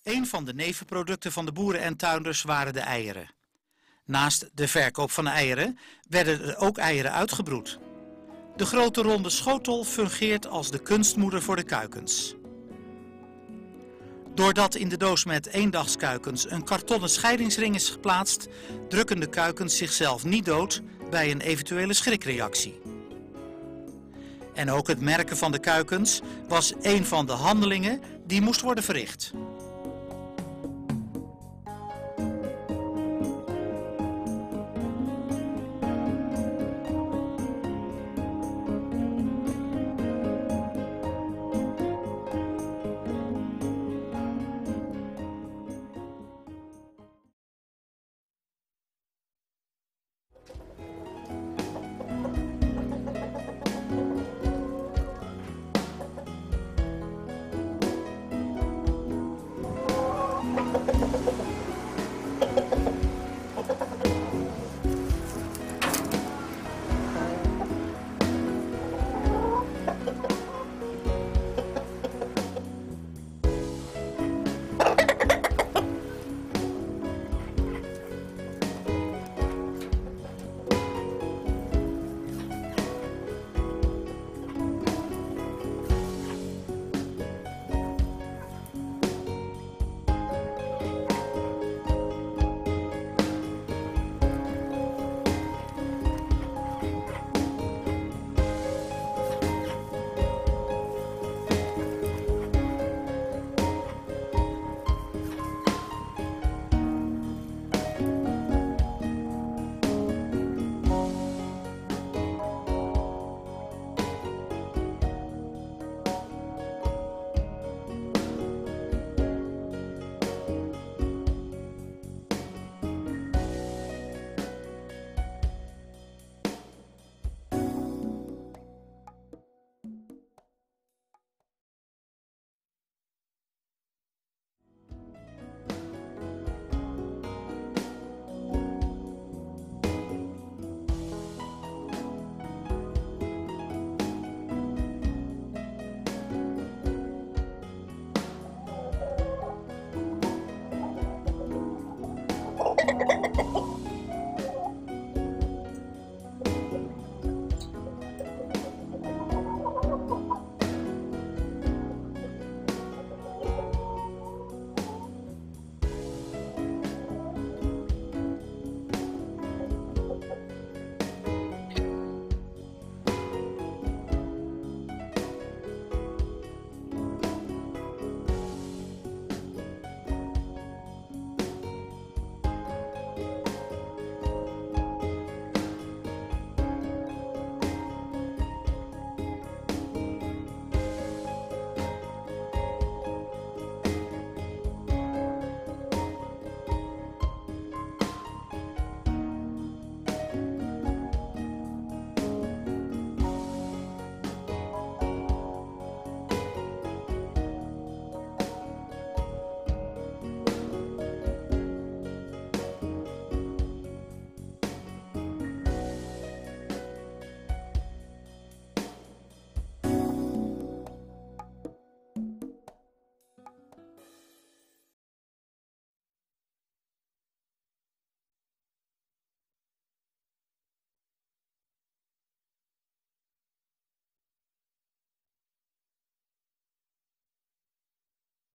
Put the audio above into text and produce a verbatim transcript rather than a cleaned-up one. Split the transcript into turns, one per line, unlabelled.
Een van de nevenproducten van de boeren en tuinders waren de eieren. Naast de verkoop van eieren werden er ook eieren uitgebroed. De grote ronde schotel fungeert als de kunstmoeder voor de kuikens. Doordat in de doos met eendagskuikens een kartonnen scheidingsring is geplaatst, drukken de kuikens zichzelf niet dood bij een eventuele schrikreactie. En ook het merken van de kuikens was een van de handelingen die moest worden verricht.